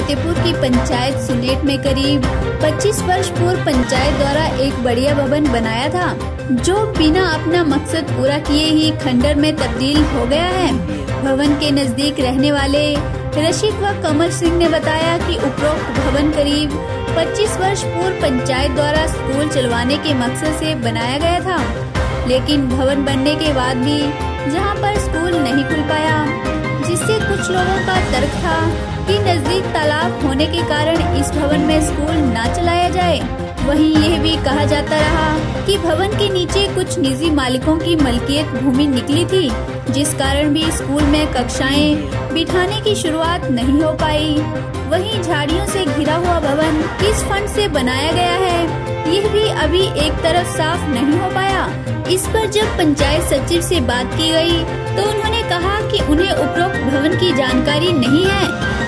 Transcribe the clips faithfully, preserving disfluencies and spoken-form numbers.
फतेहपुर की पंचायत सुनेट में करीब पच्चीस वर्ष पूर्व पंचायत द्वारा एक बढ़िया भवन बनाया था, जो बिना अपना मकसद पूरा किए ही खंडर में तब्दील हो गया है। भवन के नजदीक रहने वाले रशीद व कमल सिंह ने बताया कि उपरोक्त भवन करीब पच्चीस वर्ष पूर्व पंचायत द्वारा स्कूल चलवाने के मकसद से बनाया गया था, लेकिन भवन बनने के बाद भी जहां पर स्कूल नहीं खुल पाया, जिससे कुछ लोगों का तर्क था कि नजदीक तालाब होने के कारण इस भवन में स्कूल न चलाया जाए। वहीं यह भी कहा जाता रहा कि भवन के नीचे कुछ निजी मालिकों की मलकियत भूमि निकली थी, जिस कारण भी स्कूल में कक्षाएं बिठाने की शुरुआत नहीं हो पाई। वहीं झाड़ियों से घिरा हुआ भवन किस फंड से बनाया गया है, यह भी अभी एक तरफ साफ नहीं हो पाया। इस पर जब पंचायत सचिव से बात की गई, तो उन्होंने कहा कि उन्हें उपरोक्त भवन की जानकारी नहीं है।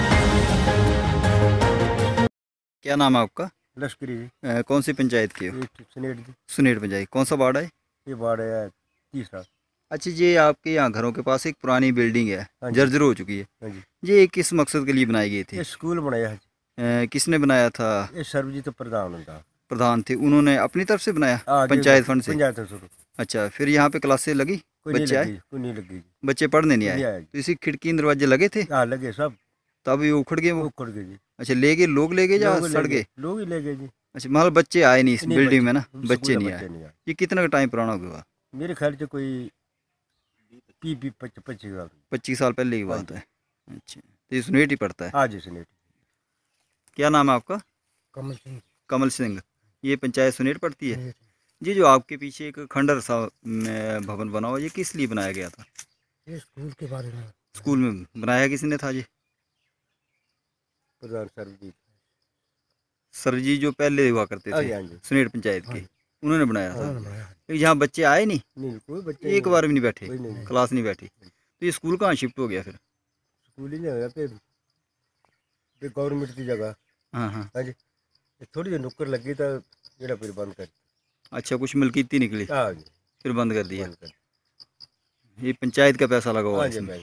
क्या नाम है आपका? लश्करी जी। आ, कौन सी पंचायत की हो? सुनेट जी। सुनेट पंचायत। कौन सा वार्ड है? ये वार्ड है तीसरा। अच्छा, ये आपके यहाँ घरों के पास एक पुरानी बिल्डिंग है, जर्जर हो चुकी है। हाँ जी। ये किस मकसद के लिए बनाई गई थी? ये स्कूल बनाया है। आ, किसने बनाया था? ये सर्वजीत प्रधान था। प्रधान थे, उन्होंने अपनी तरफ से बनाया पंचायत फंड से? पंचायत से। अच्छा, फिर यहाँ पे क्लासेस लगी? बच्चे आए? कोई नहीं लगी। बच्चे पढ़ने नहीं आए? तो इसी खिड़की दरवाजे लगे थे? हाँ लगे सब। तब ये उखड़ गए? वो उखड़ गए जी। अच्छा, ले गए लोग? ले गए या सड़ गए? लोग ही ले गए जी। अच्छा, मतलब बच्चे आए नहीं इस बिल्डिंग में ना? बच्चे नहीं आए। नहीं आए। ये कितना टाइम पुराना हुआ? मेरे ख्याल से कोई पच्चीस साल पच्चीस साल पहले की बात है। अच्छा, तो ये सुनेट ही पड़ता है? हाँ जी, सुनेट। क्या नाम है आपका? कमल सिंह। कमल सिंह। ये पंचायत सुनेट पड़ती है जी। जो आपके पीछे एक खंडर सा भवन बना हुआ, ये किस लिए बनाया गया था? ये स्कूल के बारे में। स्कूल में बनाया किसने था जी? प्रधान सरजीत। सर जी जो पहले हुआ करते थे सुनेट पंचायत के, उन्होंने बनाया था। यहाँ बच्चे आए नहीं? नहीं, कोई बच्चे एक बार भी नहीं बैठे? क्लास नहीं बैठी? तो ये स्कूल कहाँ शिफ्ट हो गया फिर? स्कूल ही नहीं हो गया फिर गवर्नमेंट की जगह। हाँ हाँ हाँ जी। थोड़ी सी नुक्कर लगी तो जेड़ा फिर बंद कर। अच्छा, कुछ मलकीती निकली? हाँ जी। फिर बंद कर दिया? ये पंचायत का पैसा लगा हुआ है?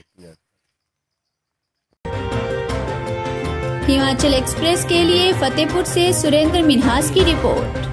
हिमाचल एक्सप्रेस के लिए फतेहपुर से सुरेंद्र मिन्हास की रिपोर्ट।